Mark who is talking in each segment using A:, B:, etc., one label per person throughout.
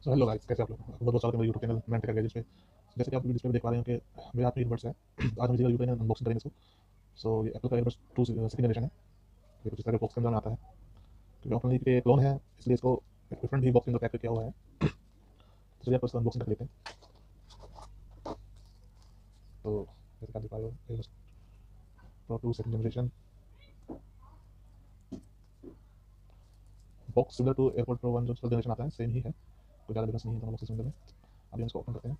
A: So hello guys, कैसे आप लोग? बहुत बहुत स्वागत है मेरे यूट्यूब चैनल मेंट टेक गैजेट्स पे। जैसे कि आप डिस्प्ले पे देख पा रहे हो कि मेरे हाथ में ईयरबड्स है। आज हम इसी का यूट्यूब में अनबॉक्सिंग करेंगे इसको। सो ये एप्पल का ईयरबड्स 2 सेकंड जनरेशन है। ये कुछ इस तरह के बॉक्स के अंदर में आता है, क्योंकि ओपनली के क्लोन है, इसलिए इसको एक डिफरेंट ही बॉक्स के अंदर पैक किया हुआ है। तो चलिए आप इसका अनबॉक्सिंग कर लेते हैं। तो जैसे कि आप देख पा रहे हो, earbuds pro 2 second generation box similar to AirPod pro 1 जो फर्स्ट जनरेशन आता है, सेम ही है, कोई ज़्यादा डिफरेंस नहीं है दोनों बॉक्सेस के अंदर में। अभी हम इसको ओपन करते हैं।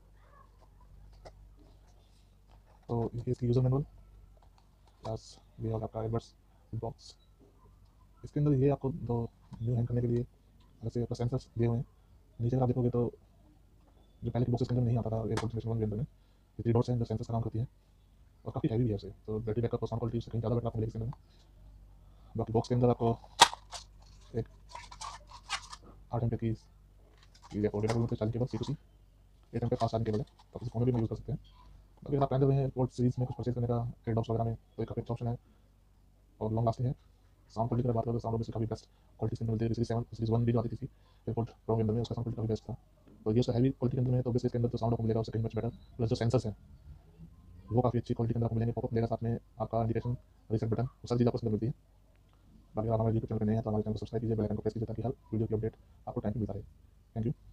A: तो ये इसकी यूजर मैनुअल प्लस ये होगा आपका ईयरबड्स बॉक्स। इसके अंदर ये आपको दो न्यू हैंग करने के लिए अलग से सेंसर्स दिए हुए हैं। नीचे अगर आप देखोगे तो जो पहले के बॉक्सेस के अंदर नहीं आता था एयरपोर्ट जनरेशन 1 के अंदर में, ये 3 डॉट्स हैं जो सेंसर्स का काम करती है, और काफ़ी हैवी भी है इसे, तो बैटरी बैकअप और साउंड क्वालिटी उससे कहीं ज़्यादा बेटर आपको मिलेगी इसके अंदर में। बाकी बॉक्स के अंदर आपको एक 8 एम्पेयर की ये foldable charging cable C2C, 8 ampere fast charging cable है, तो आप इसे फोन में भी यूज़ कर सकते हैं। बाकी अगर आप प्लान कर रहे हैं एयरपोर्ट सीरीज में कुछ परचेज करने का ट्रेड ऑफ्स वगैरह में, तो एक काफ़ी अच्छा ऑप्शन है और लॉन्ग लास्टिंग है। साउंड क्वालिटी की बात करें तो साउंड काफ़ी बेस्ट क्वालिटी इसके अंदर मिलती है। सीरीज 1 भी जो आती थी एयरपोर्ट प्रो के अंदर में, उसका साउंड क्वालिटी काफ़ी बेस्ट था। तो ये उसका हैवी क्वालिटी के अंदर में, तो बेसिस के अंदर तो साउंड आपको मिलेगा उससे कहीं मच बेटर। प्लस जो सेंसर्स हैं वो काफ़ी अच्छी क्वालिटी के अंदर आपको मिलेंगे, पॉपअप मिलेगा साथ में, आपका इंडिकेशन, रीसेट बटन, वो सारी चीज़ आपको उसमें मिलती है। बाकी अगर हमारे यूट्यूब चैनल पर नए हैं तो हमारे चैनल को सब्सक्राइब कीजिए, बेल आइकन को प्रेस कीजिए, ताकि हर वीडियो की अपडेट आपको टाइम पे मिलता रहे। Thank you.